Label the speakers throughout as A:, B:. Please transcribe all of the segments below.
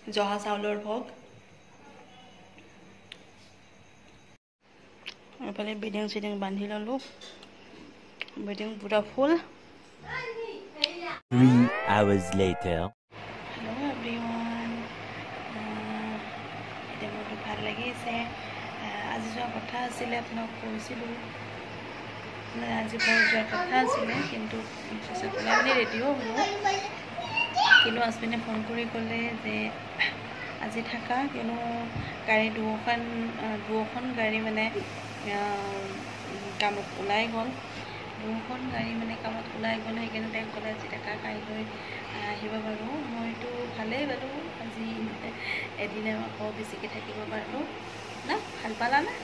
A: জহা চাউলৰ ভোগ এইফালে বিডিং চিডিং বান্ধি ললোঁ বিডিং পুৰা ফুল
B: 3 hours later
A: Hello everyone এটা বহুত ভাল লাগিছে আজি যোৱা কথা আছিল আপোনাক কৈছিলোঁ আজি যোৱা কথা আছিল কিন্তু আমি ৰেডিও হলো কিন্তু আসবিনে ফোন কৰি ক'লে যে আজি থাকা কিনো গাড়ী দুখন গাড়ী মানে কামত ওলাই গ'ল দুখন গাড়ী মানে কামত ওলাই গ'ল সেইকাৰণে তেওঁ ক'লে আজি থাকা কাইলৈ আহিব পাৰোঁ মইতো ভালেই বাৰু আজি এদিন আকৌ বেছিকৈ থাকিব পাৰোঁ না ভাল পালা না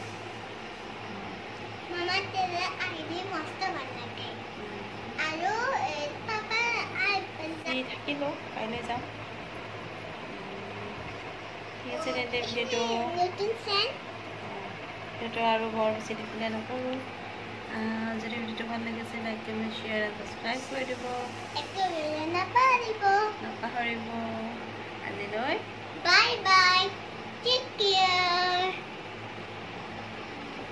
C: মামা তেলে আহিবি মস্ত ভাল লাগে আৰু পাপা
A: আই থাকিলোঁ কাইলৈ যাম ঠিক আছে তেন্তে ভিডিঅ'টো আৰু বৰ বেছি দীঘলীয়া নকৰোঁ যদি ভিডিঅ'টো ভাল লাগিছে লাইক কমেণ্ট শ্বেয়াৰ আৰু ছাবস্ক্ৰাইব কৰি দিব
C: নাপাহৰিব
A: আজিলৈ